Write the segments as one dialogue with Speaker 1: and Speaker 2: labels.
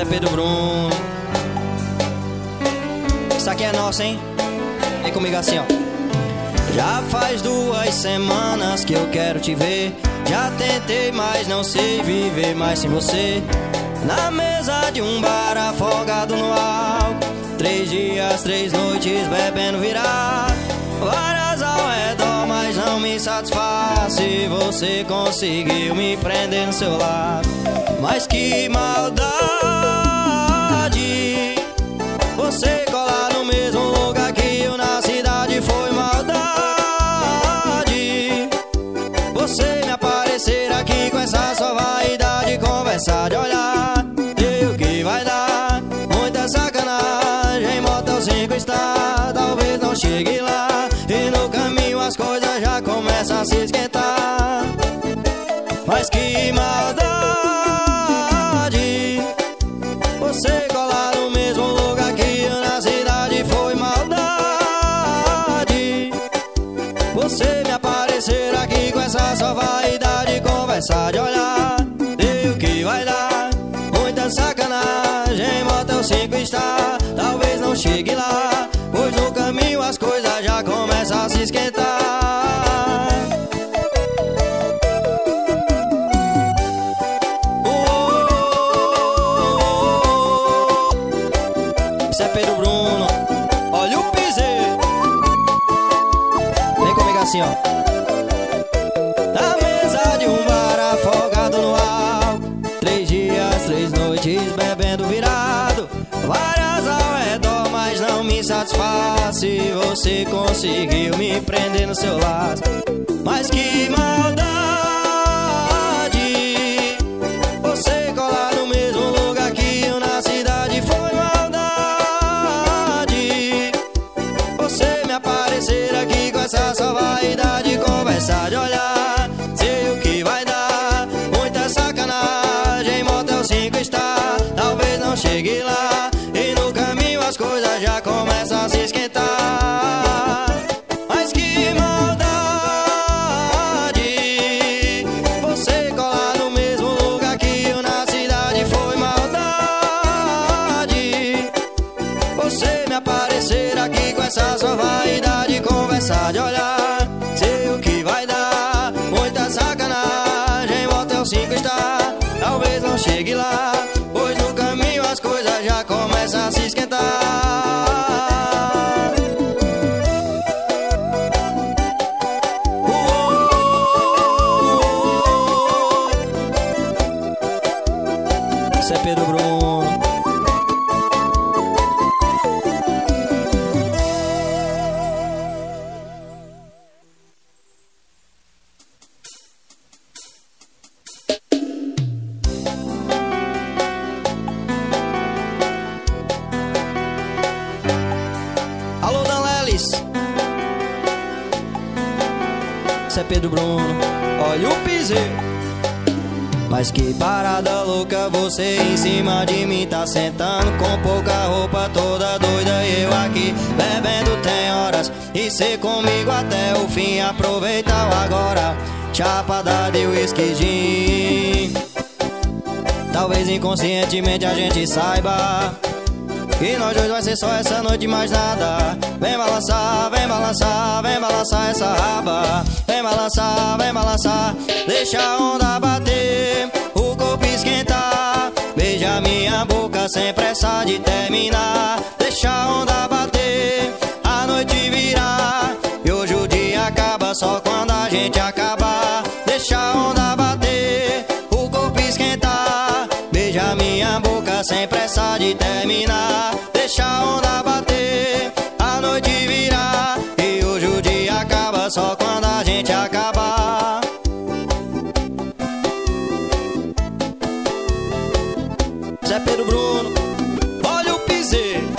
Speaker 1: Pedro Bruno. Isso aqui é nosso, hein? Vem comigo assim, ó. Já faz 2 semanas que eu quero te ver. Já tentei, mas não sei viver mais sem você. Na mesa de um bar, afogado no álcool, 3 dias, 3 noites, bebendo virado. Várias ao redor, mas não me satisfaz. Se você conseguiu me prender no seu lado. Mas que maldade, você colar no mesmo lugar que eu na cidade. Foi maldade você me aparecer aqui com essa sua vaidade. Conversar de olhar, e o que vai dar? Muita sacanagem, motel 5 está, talvez não chegue lá. E no caminho as coisas já começam a se esquentar. Mas que maldade, você colar no mesmo lugar que eu na cidade. Foi maldade você me aparecer aqui com essa sua vaidade. Conversar de olhar, e o que vai dar? Muita sacanagem, motel 5 está, talvez não chegue lá. Pois no caminho as coisas já começam a se esquentar. Isso é Pedro Bruno. Olha o piseiro. Vem comigo assim, ó. Na mesa de um bar, afogado no álcool, 3 dias, 3 noites, bebendo virado. Várias ao redor, mas não me satisfaz. Se você conseguiu me prender no seu laço. Mas que maldade, você colar no mesmo lugar que eu na cidade. Foi maldade você me aparecer aqui com essa sua vaidade. Conversar de olhar, sei o que vai dar. Muita sacanagem, motel 5 está, talvez não chegue lá. E no caminho as coisas já começam a se esquentar. Mas que maldade, você colar no mesmo lugar que eu na cidade. Foi maldade você me aparecer aqui com essa sua vaidade. Conversar de olhar, sei o que vai dar. Muita sacanagem, motel 5 está, talvez não chegue lá. Pois no caminho as coisas já começam a se esquentar. Isso é Pedro Bruno. Alô, Dan Lelis. Isso é Pedro Bruno. Olha o piseiro. Mas que parada louca, você em cima de mim tá sentando com pouca roupa, toda doida, e eu aqui bebendo tem horas. E cê comigo até o fim, aproveita o agora, chapada de whisky gin. Talvez inconscientemente a gente saiba que nós dois vai ser só essa noite, mais nada. Vem balançar, vem balançar, vem balançar essa raba. Vem balançar, deixa a onda bater, o corpo esquentar. Beija minha boca sem pressa de terminar. Deixa a onda bater, a noite virar. E hoje o dia acaba só quando a gente acabar. Deixa a onda bater, o corpo esquentar. Beija minha boca sem pressa de terminar. Deixa a onda bater, a noite virar. E hoje o dia acaba só quando a gente acabar. Zé Pedro Bruno, olha o piseiro.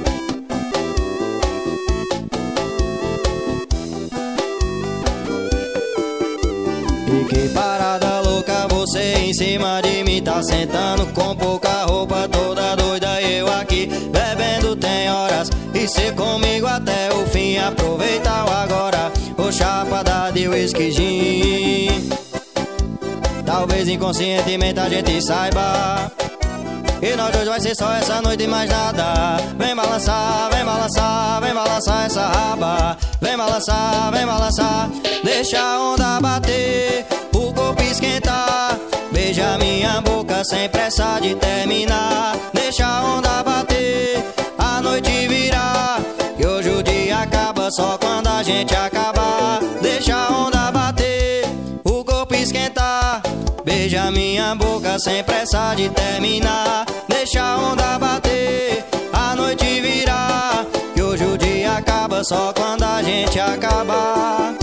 Speaker 1: E que parada louca, você em cima de mim tá sentando com pouca roupa, toda doida, eu aqui bebendo tem horas. E cê comigo até o fim, aproveita o agora, ô chapada de whisky gin. Talvez inconscientemente a gente saiba E nós dois vai ser só essa noite e mais nada. Vem balançar, vem balançar, vem balançar essa raba. Vem balançar, deixa a onda bater, o corpo esquentar. Beija minha boca sem pressa de terminar. Deixa a onda bater, a noite virar, que hoje o dia acaba só quando a gente acabar. Deixa a onda bater, o corpo esquentar. Beija minha boca sem pressa de terminar. Deixa a onda bater, a noite virar, que hoje o dia acaba só quando a gente acabar.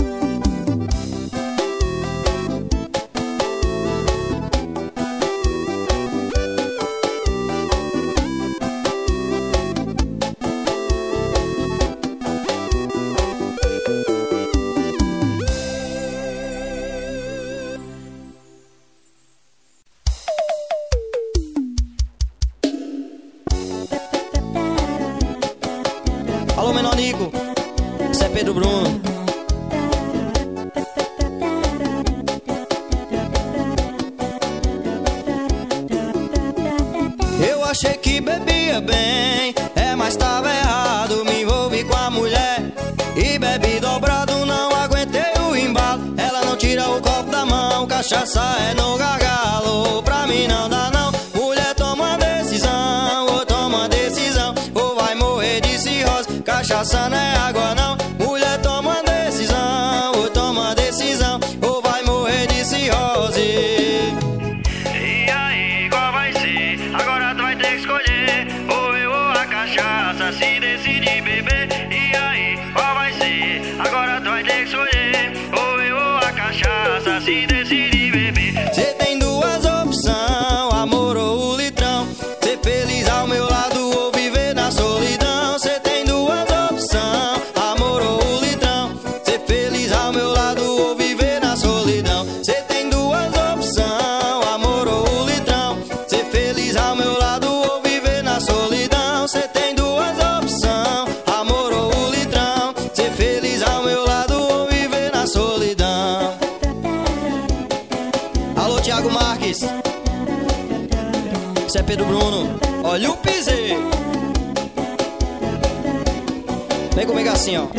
Speaker 1: Alô, menor Nico, isso é Pedro Bruno. Eu achei que bebia bem, mas tava errado. Me envolvi com a mulher e bebi dobrado. Não aguentei o embalo, ela não tira o copo da mão. Cachaça é no gargalo, pra mim não dá não. Mulher, toma decisão, ou toma decisão, ou vai morrer de cirrose. Cachaça não é água não. Mulher, toma decisão, ou toma decisão, ou vai morrer de cirrose.
Speaker 2: E aí, qual vai ser? Agora tu vai ter que escolher, ou eu ou a cachaça, se decidir beber. E aí, qual vai ser? Agora tu vai ter que escolher, ou eu ou a cachaça, se decidir beber.
Speaker 1: Cê tem duas opções, amor ou o litrão. Ser feliz ao meu lado ou viver na solidão. Cê tem duas opções, amor ou o litrão. Ser feliz ao meu lado ou viver na solidão. Cê tem duas opções, amor ou o litrão. Ser feliz ao meu lado ou viver na solidão. Cê tem duas opções, amor ou o litrão. Ser feliz ao meu lado ou viver na solidão. Alô, Thiago Marques, isso é Pedro Bruno. Olha o pisê. Vem comigo assim, ó.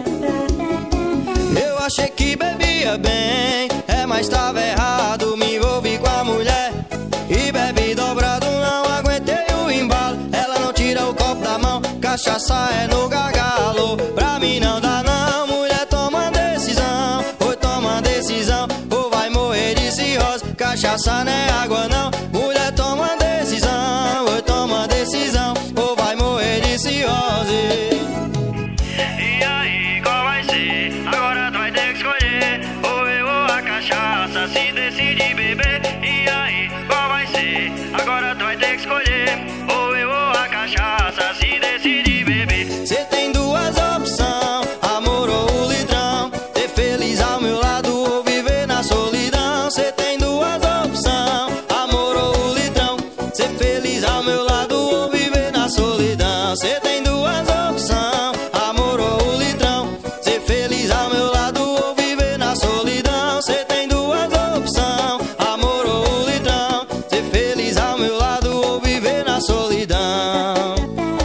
Speaker 1: Eu achei que bebia bem, mas tava errado. Me envolvi com a mulher e bebi dobrado. Não aguentei o embalo, ela não tira o copo da mão. Cachaça é no gargalo, pra mim não dá não. Mulher, toma decisão, ou toma decisão, ou vai morrer de cirrose. Cachaça não é água não. Mulher, toma decisão, ou toma decisão, ou vai morrer de cirrose.
Speaker 2: E aí, qual vai ser? Agora tu vai ter que escolher, ou eu ou a cachaça, se decidir beber. E aí, qual vai ser? Agora tu vai ter que escolher, ou eu ou a cachaça, se decidir beber.
Speaker 1: Cê tem duas opções, amor ou o litrão. Ser feliz ao meu lado ou viver na solidão. Cê tem duas opções, amor ou o litrão. Ser feliz ao meu lado ou viver na solidão. Cê tem duas opções, amor ou o litrão. Ser feliz ao meu lado ou viver na solidão. Cê tem duas opções, amor ou o litrão. Ser feliz ao meu lado ou viver na solidão.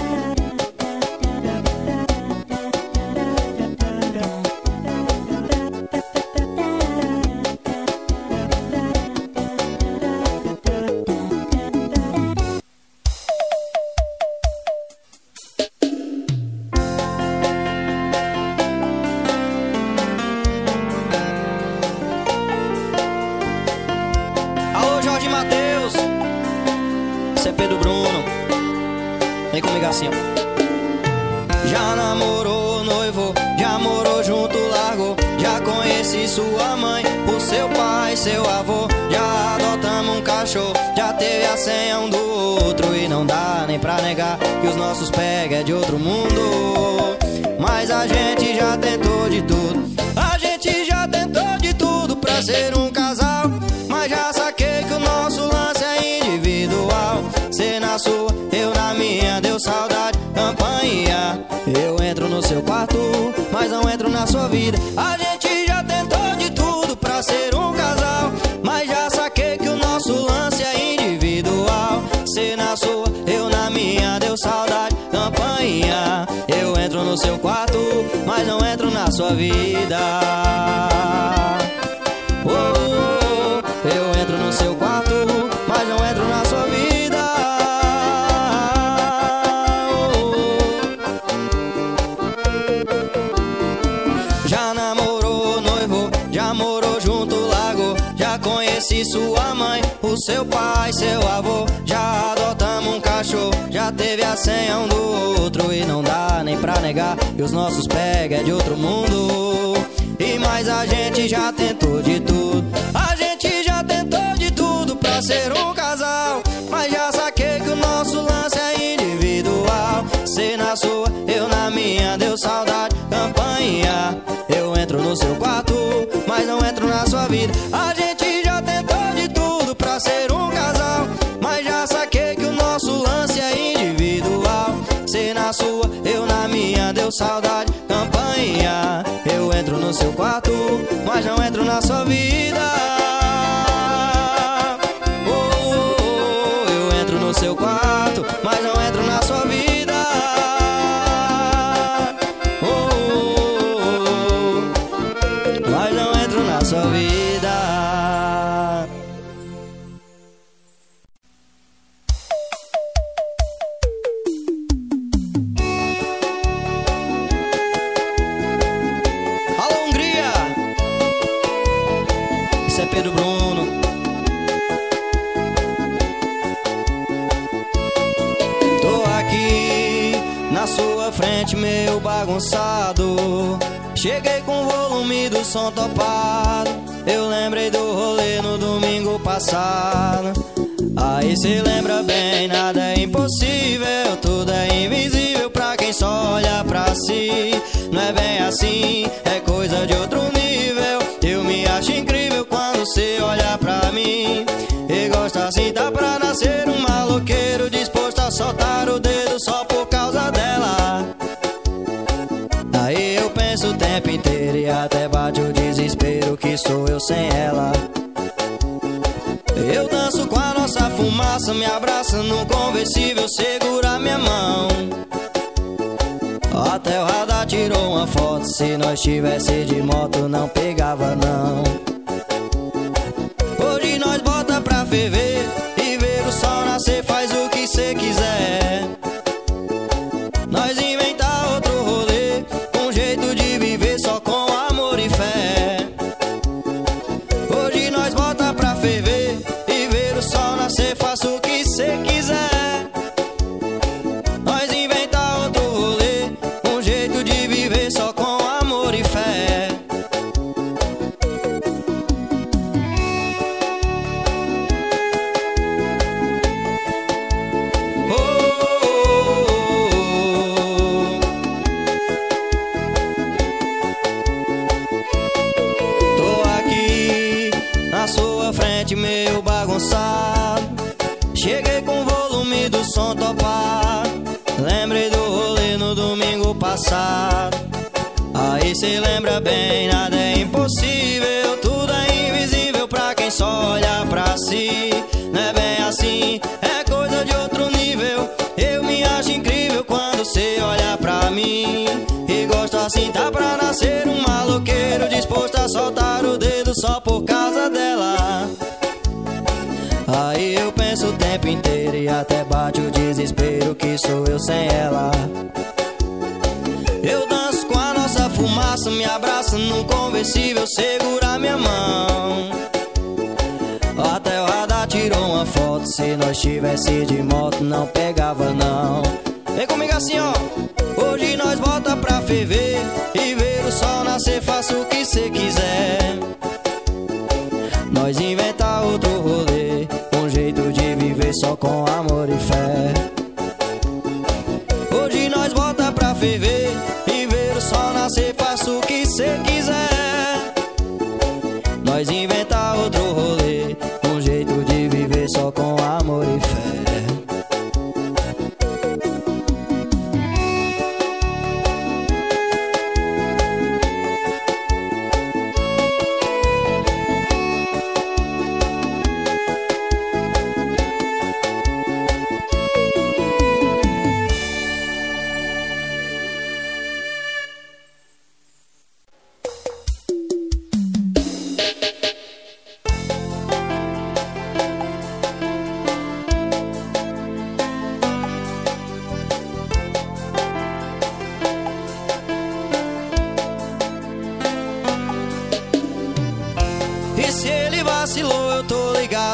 Speaker 1: Alô, Jorge Mateus, isso é Pedro Bruno. Vem comigo assim, ó. Já namorou, noivo, já morou junto, largou. Já conheci sua mãe, o seu pai, seu avô. Já adotamos um cachorro, já teve a senha um do outro. E não dá nem pra negar que os nossos pega é de outro mundo. Mas a gente já tentou de tudo, a gente já tentou de tudo pra ser um casal. Mas já saquei que o nosso lance é individual. Cê na sua, eu na minha, deu saudade, campainha. Eu entro no seu quarto, mas não entro na sua vida. A gente já tentou de tudo pra ser um casal. Mas já saquei que o nosso lance é individual. Cê na sua, saudade. Campainha, eu entro no seu quarto, mas não entro na sua vida. Oh, oh, oh, eu entro no seu quarto, mas não entro na sua vida. Já namorou, noivou, já morou junto, largou. Já conheci sua mãe, o seu pai, seu avô. Já adotamos um cachorro, já teve a senha um do outro. E não dá nem pra negar que os nossos pega é de outro mundo. E mais a gente já tentou de tudo. A gente já tentou de tudo pra ser um casal, mas já saquei que o nosso lance é individual. Cê na sua, eu na minha, deu saudade. Campainha, eu entro no seu quarto, mas não entro na sua vida. A gente já tentou de tudo pra ser um casal, mas já saquei que o nosso lance é individual. Cê na sua, eu na minha, deu saudade. Campainha, eu entro no seu quarto, mas não entro na sua vida. Oh, oh, oh, eu entro no seu quarto, mas não entro na sua vida. Oh, oh, oh, mas não entro na sua vida. Pedro Bruno. Tô aqui na sua frente, meio bagunçado. Cheguei com o volume do som topado. Eu lembrei do rolê no domingo passado. Aí cê lembra bem, nada é impossível, tudo é invisível pra quem só olha pra si. Não é bem assim, é coisa de outro nível. Eu me acho incrível quando cê olha pra mim e gosta assim, tá pra nascer um maloqueiro disposto a soltar o dedo só por causa dela. Aí eu penso o tempo inteiro e até bate o desespero que sou eu sem ela. Eu danço com a nossa fumaça, me abraça no conversível, segura minha mão. Até o radar tirou uma foto, se nós tivesse de moto não pegava não. Hoje nós bota pra ferver e ver o sol nascer, faz o que cê quiser. Nós inventar outro rolê, um jeito de viver só com amor e fé. Hoje nós bota pra ferver e ver o sol nascer, faça o que cê quiser. Nós inventar outro rolê, um jeito de viver só com amor e fé. Oh, oh, oh, oh. Tô aqui na sua frente, meio bagunçado. Cheguei com o volume do som topado. Lembrei do rolê no domingo passado. Aí cê lembra bem, nada é impossível, tudo é invisível pra quem só olha pra si. Não é bem assim, é coisa de outro nível. Eu me acho incrível quando cê olha pra mim e gosta assim, tá pra nascer um maloqueiro disposto a soltar o dedo só por causa dela. Aí eu penso o tempo inteiro e até bate o desespero que sou eu sem ela. Eu danço com a nossa fumaça, me abraça num conversível, segura minha mão. Até o radar tirou uma foto, se nós tivesse de moto não pegava não. Vem comigo assim ó. Hoje nós bota pra ferver e ver o sol nascer, faça o que cê quiser. Nós inventar outro rolê, um jeito de viver só com amor e fé. Hoje nós bota pra ferver e ver o sol nascer, faça o que cê quiser. Nós inventar outro rolê, um jeito de viver só com amor e fé.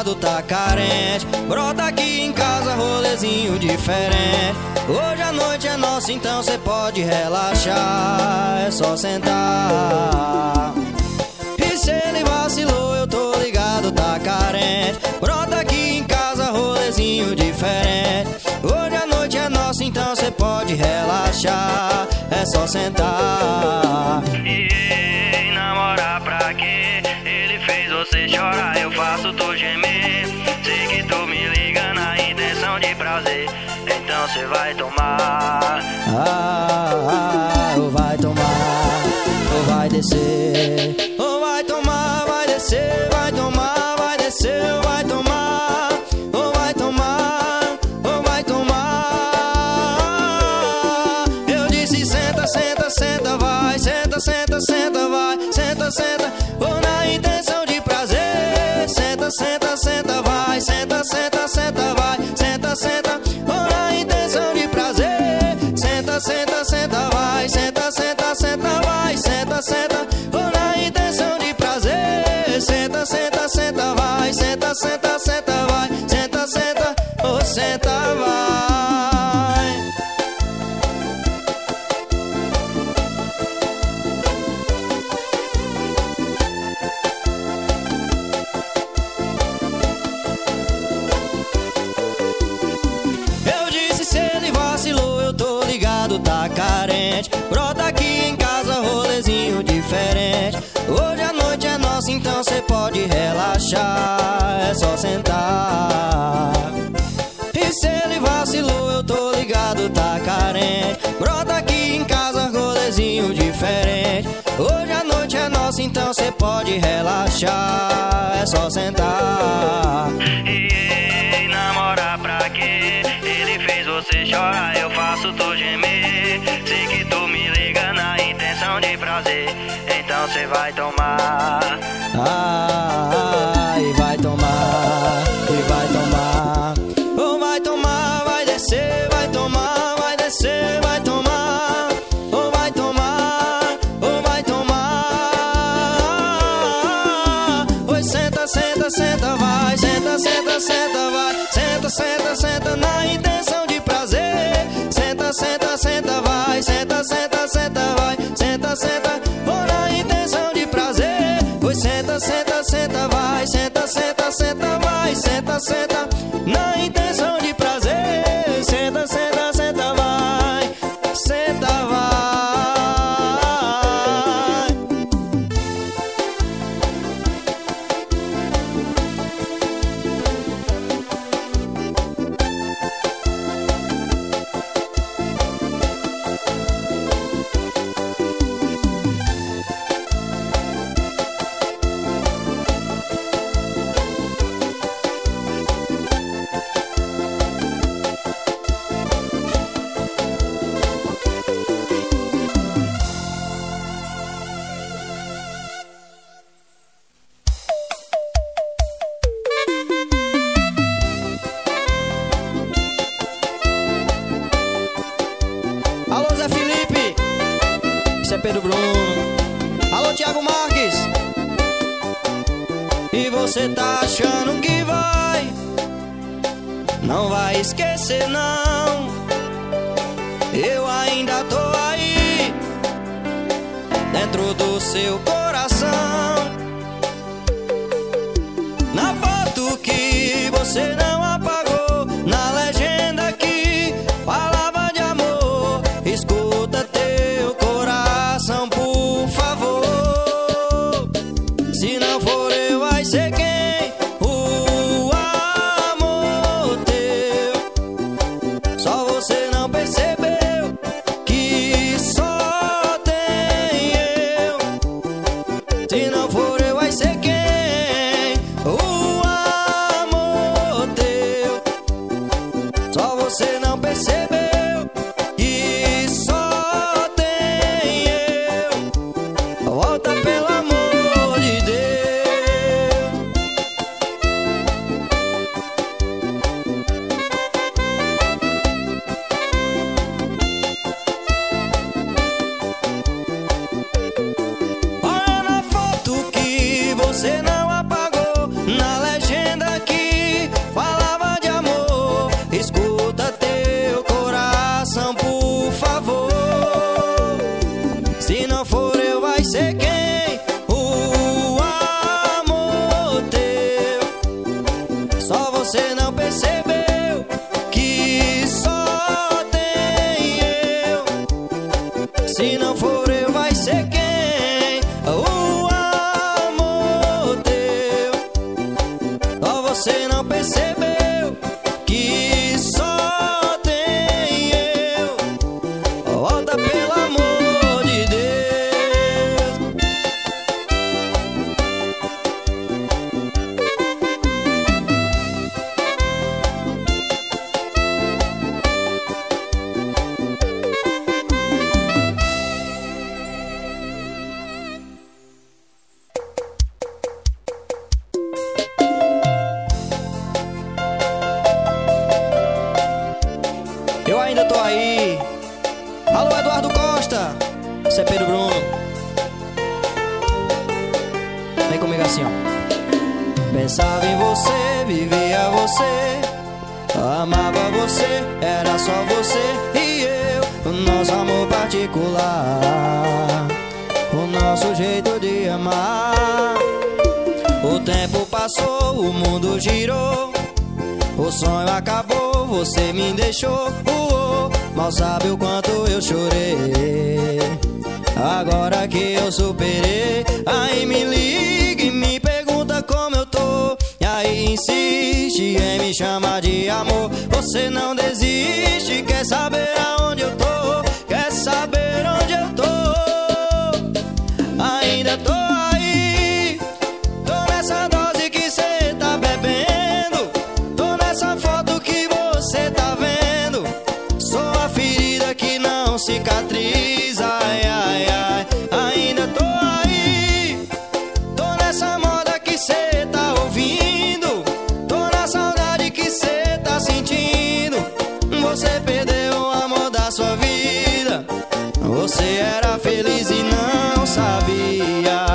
Speaker 1: ligado, tá carente. Brota aqui em casa, rolezinho diferente. Hoje a noite é nossa, então cê pode relaxar. É só sentar. E se ele vacilou, eu tô ligado, tá carente. Brota aqui em casa, rolezinho diferente. Hoje a noite é nossa, então cê pode relaxar. É só sentar.
Speaker 2: E namorar pra quê? Ele fez você chorar, eu faço tu gemer. Sei que tu me liga na intenção de prazer, então cê vai tomar.
Speaker 1: Ou vai tomar, ou vai descer. Ou vai tomar, vai descer, vai tomar, vai descer, ou vai tomar. Ou vai tomar, ou vai tomar. Eu disse senta, senta, senta, vai. Senta, senta, senta, vai. Senta, senta, ou na intenção de prazer. Senta, senta, senta, vai. Senta, senta, senta, vai. Senta, senta, ou na intenção de prazer. Senta, senta, senta, vai. Senta, senta, senta, vai. Senta, senta, ou na intenção de prazer. Senta, senta, senta, vai. Senta, senta, senta, vai. Senta, senta, ou senta, vai. Eu disse se ele vacilou, eu tô ligado, tá carente. Brota aqui em casa, rolezinho diferente. Hoje a noite é nossa, então cê pode relaxar. É só sentar. E se ele vacilou, eu tô ligado, tá carente. Brota aqui em casa, rolezinho diferente. Hoje a noite é nossa, então cê pode relaxar. É só sentar.
Speaker 2: E namorar pra quê? Ele fez você chorar, eu faço tu gemer. Sei que tu me liga na intenção de prazer, então cê vai tomar.
Speaker 1: E vai tomar, e vai tomar. Ou vai tomar, vai descer, vai tomar, vai descer, vai tomar. Ou vai tomar, ou vai tomar. Oi, senta, senta, senta, vai. Senta, senta, senta, vai. Senta, senta, senta na intenção de prazer. Senta, senta, senta, vai. Senta, senta, senta, vai. Senta, senta, ou na intenção de prazer. Oi, senta, senta, senta, vai. Senta, senta, senta, vai. Senta, senta, na intenção de prazer. Senta, senta, senta, vai. Senta, vai. Alô, Zé Felipe. Isso é Pedro Bruno. Alô, Thiago Marques. E você tá achando que vai? Não vai esquecer, não. Eu ainda tô aí, dentro do seu coração. Na foto que você não apagou, na legenda que palavra de amor. Escuta teu coração, por favor. Se não for eu, vai ser quem? O amor teu. Só você não percebeu que só tem eu. Se não ser quem? O amor teu. Só você não percebeu que só tem eu. Volta pelo amor de Deus. Eu ainda tô aí. Alô, Eduardo Costa. Isso é Pedro Bruno. Vem comigo assim, ó. Pensava em você, vivia você, amava você, era só você e eu. O nosso amor particular, o nosso jeito de amar. O tempo passou, o mundo girou, o sonho acabou, você me deixou. Mal sabe o quanto eu chorei, agora que eu superei. Aí me liga e me pergunta como eu tô, e aí insiste em me chamar de amor. Você não desiste, quer saber aonde eu tô, quer saber onde eu tô. Ainda tô aí, tô nessa dose que cê tá bebendo, tô nessa foto que você tá vendo. Sou a ferida que não cicatriza, ai, ai, ai. Ainda tô aí, tô nessa moda que cê tá ouvindo, tô na saudade que cê tá sentindo. Você perdeu o amor da sua vida, você era feliz e não sabia.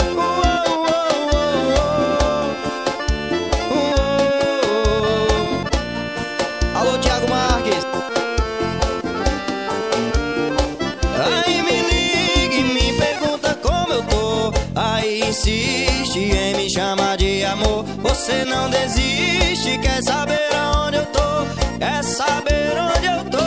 Speaker 1: Alô, Thiago Marques. Aí me liga e me pergunta como eu tô, aí insiste em me chamar de amor. Você não desiste, quer saber aonde eu tô, quer saber onde eu tô.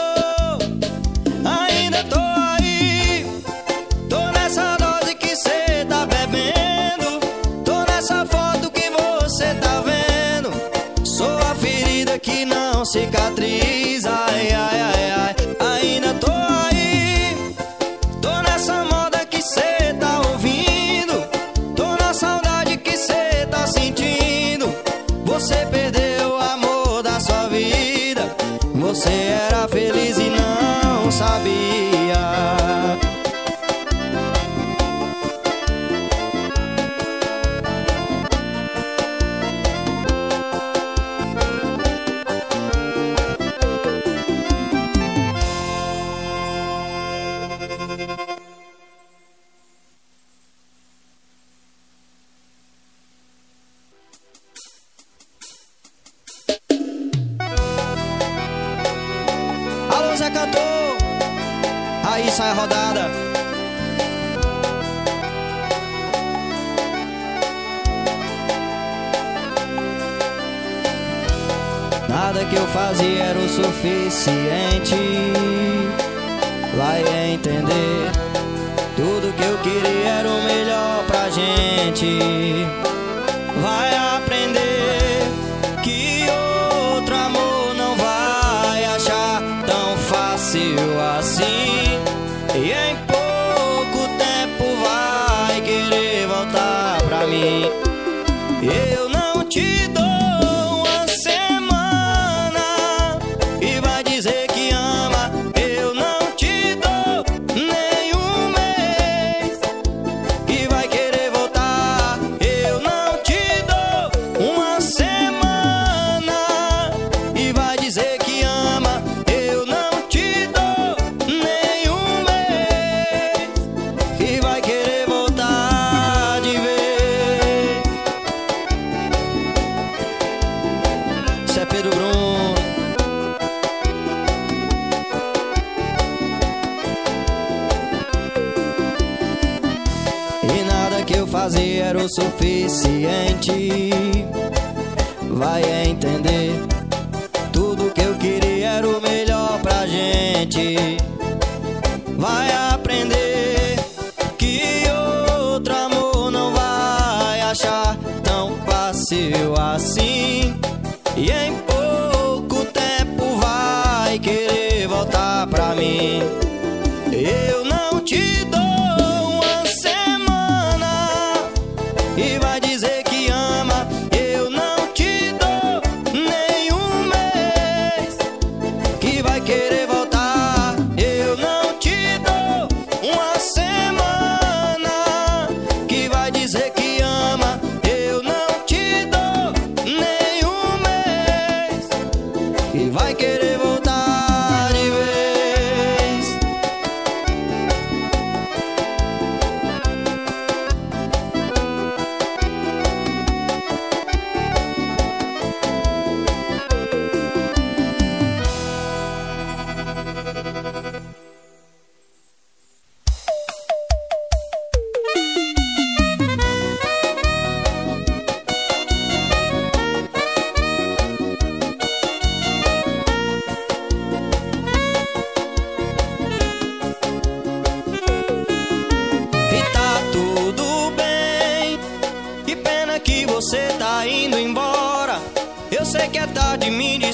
Speaker 1: Ainda tô aí, tô nessa dose que cê tá bebendo, tô nessa foto que você tá vendo. Sou a ferida que não cicatriza, ai, ai, ai, ai. Ainda tô aí, tô nessa moda que cê tá ouvindo, tô na saudade que cê tá sentindo. Você perdeu o amor da sua vida, você era feliz e não sabia. Alô, Zé Cantor. Aí sai a rodada. Nada que eu fazia era o suficiente, vai entender. Tudo que eu queria era o melhor pra gente. Vai aprender que outro amor não vai achar tão fácil assim, e em pouco tempo vai querer voltar pra mim. Eu não te dou uma semana e vai dizer que ama. Eu não te dou nem um mês e vai querer voltar. Eu não te dou uma semana e vai dizer que ama. Eu não te dou nem um mês e vai querer voltar de vez. Isso é Pedro Bruno. E nada que eu fazia era o suficiente, vai entender. Tudo que eu queria era o melhor pra gente. Vai aprender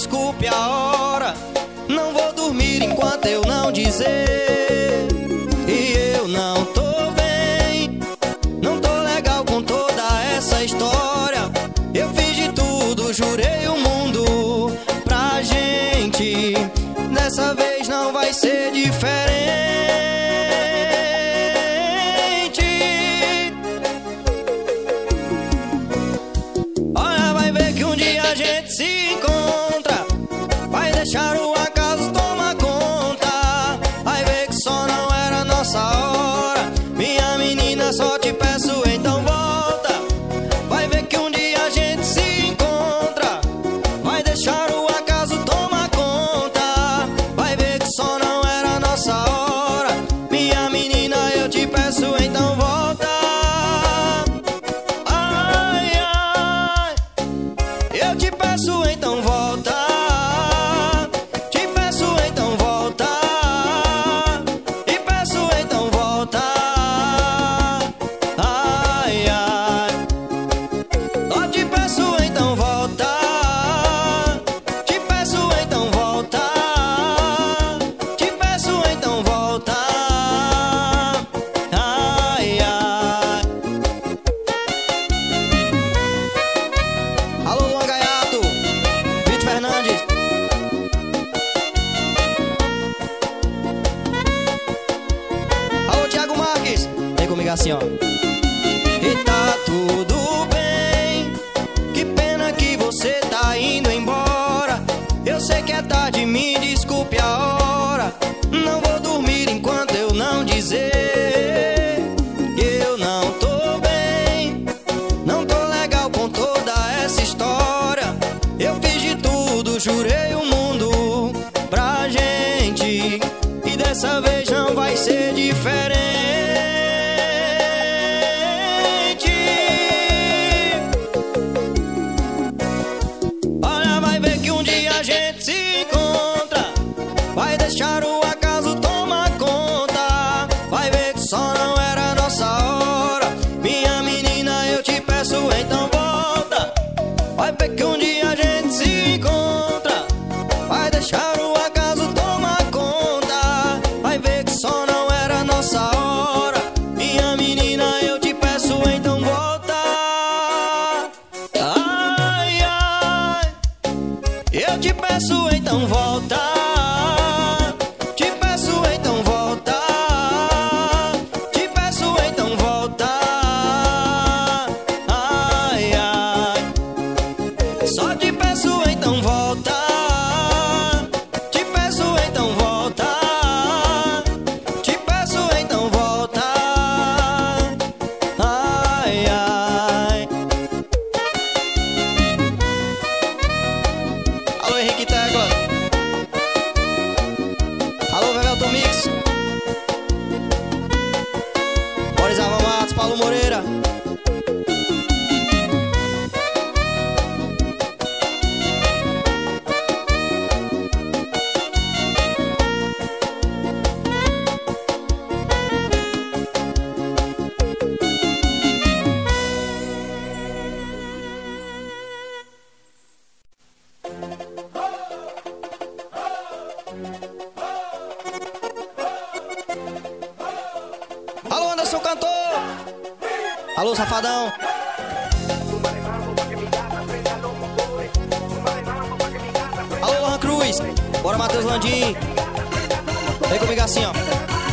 Speaker 1: desculpe a hora. Não vou dormir enquanto eu não dizer. E eu não tô bem, não tô legal com toda essa história. Eu fiz de tudo, jurei o mundo pra gente. Dessa vez não vai ser diferente. Olha, vai ver que um dia a gente se encontra. Vai deixar o acaso tomar conta. Vai ver que só não era nossa hora. Minha menina, só te peço, então volta. Vai ver que um dia a gente se encontra. Vai deixar o acaso tomar conta. Vai ver que só não era nossa hora. Minha menina, eu te peço, então volta. Ai, ai, eu te peço, então volta. Te peço, então volta. E peço, então volta. Ai, ai, só te peço, então volta. Te peço, então volta. Te peço, então volta. Ai, ai. Alô, Luan Gaiato, Vitor Fernandes. Alô, Thiago Marques. Vem comigo assim, ó. E tá tudo bem. Que pena que você tá indo embora. Eu sei que é tarde, me desculpe a hora. Não vou dormir enquanto eu não dizer. Eu não tô bem, não tô legal com toda essa história. Eu fiz de tudo, jurei o mundo pra gente. E dessa vez não vai ser diferente. Olha, vai ver que um dia a gente se encontra. Vai deixar o acaso tomar conta. Vai ver que só não era nossa hora. Minha menina, eu te peço, então volta. Vai ver que um dia a gente se encontra. Vai deixar o acaso tomar conta. Vai ver que só não era nossa hora. Minha menina, eu te peço, então volta. Ai, ai, eu te peço, então volta. Te peço, então volta. Te peço, então volta. Ai, ai, só te peço, então volta. Te peço, então volta. Te peço, então volta. Ai, ai. Alô, Henrique Tecla. Alô, Vevelton Mix. Boris Alvan Matos, Paulo Moreira. Alô, Anderson Cantor. Alô, Safadão. Alô, Lohan Cruz. Bora, Matheus Landim. Vem comigo assim, ó.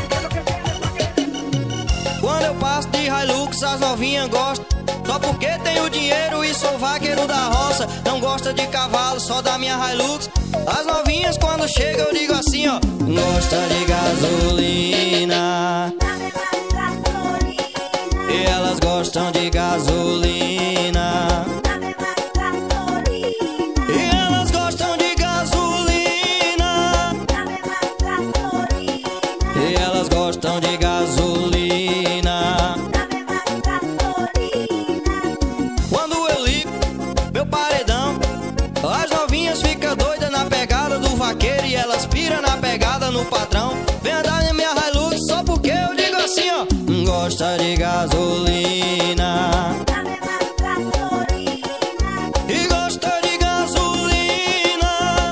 Speaker 1: Quando eu passo de Hilux, as novinhas gostam. Só porque tenho dinheiro e sou vaqueiro da roça. Não gosta de cavalo, só da minha Hilux. As novinhas quando chegam eu digo assim, ó. Gosta de gasolina. E elas gostam de gasolina. E elas gostam de gasolina. E elas gostam de gasolina. Quando eu ligo meu paredão, as novinhas ficam doidas na pegada do vaqueiro. E elas piram na pegada no patrão. Vem andar na minha Hilux só porque eu digo assim, ó. Gosta de gasolina. E gosta de gasolina.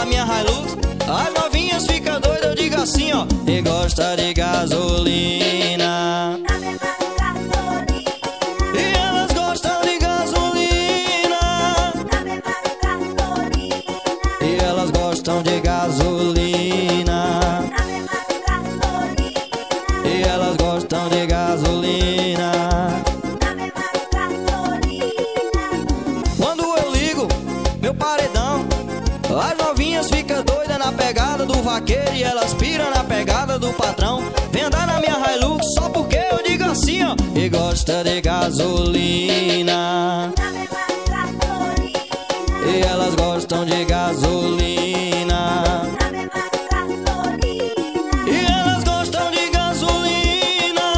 Speaker 1: da minha Hilux. As novinhas ficam doidas, eu digo assim, ó, e gosta de gasolina. E elas gostam de gasolina. E elas gostam de gasolina. E elas gostam de gasolina. Quando eu ligo meu paredão, as novinhas ficam doidas na pegada do vaqueiro e elas piram na pegada do patrão. Vem andar na minha Hilux só porque eu digo assim, ó, e gosta de gasolina. E elas gostam de gasolina. E elas gostam de gasolina.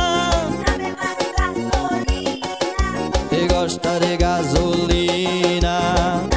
Speaker 1: E gosta de gasolina.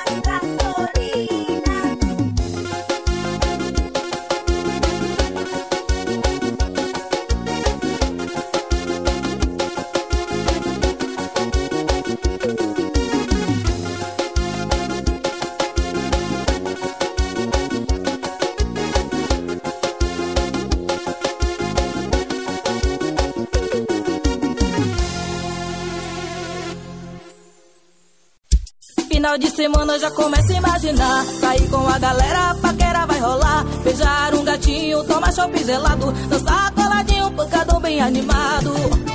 Speaker 3: Final de semana já começa a imaginar, sair com a galera, a paquera vai rolar. Beijar um gatinho, tomar chopp gelado, dançar coladinho, pancadão bem animado.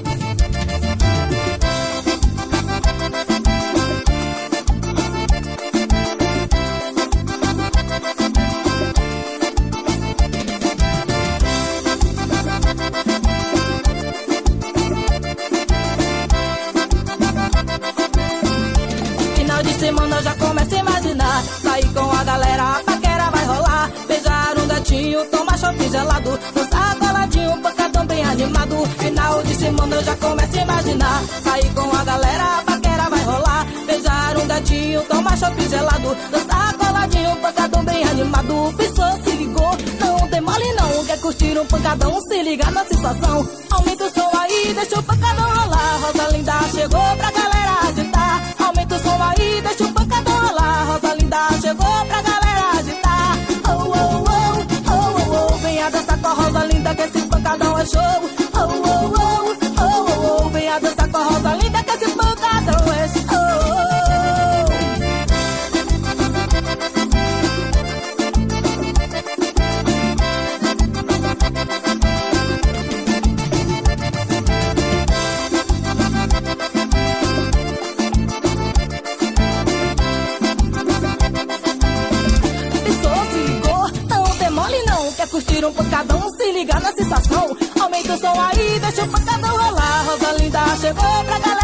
Speaker 3: Semana já começa a imaginar, sair com a galera, a paquera vai rolar. Beijar um gatinho, tomar chopp gelado, dançar coladinho, pancadão bem animado. Final de semana já começa a imaginar, sair com a galera, a paquera vai rolar. Beijar um gatinho, tomar chopp gelado, dançar coladinho, pancadão bem animado. Pensou, se ligou, não tem mole não, quer curtir um pancadão, se liga na sensação. Aumenta o som aí, deixa o pancadão rolar. Rosa Linda chegou pra galera agitar. Aumenta o som aí, deixa o pancadão rolar. Rosa Linda chegou pra galera agitar. Oh, oh, oh, oh, oh, oh. Venha dançar com a Rosa Linda que esse pancadão é show. Oh, oh, oh, oh, oh, oh. Venha dançar com a Rosa Linda que esse pancadão é show. Curtir um pancadão, se ligar na sensação. Aumenta o som aí, deixa o pancadão rolar. Rosa Linda chegou pra galera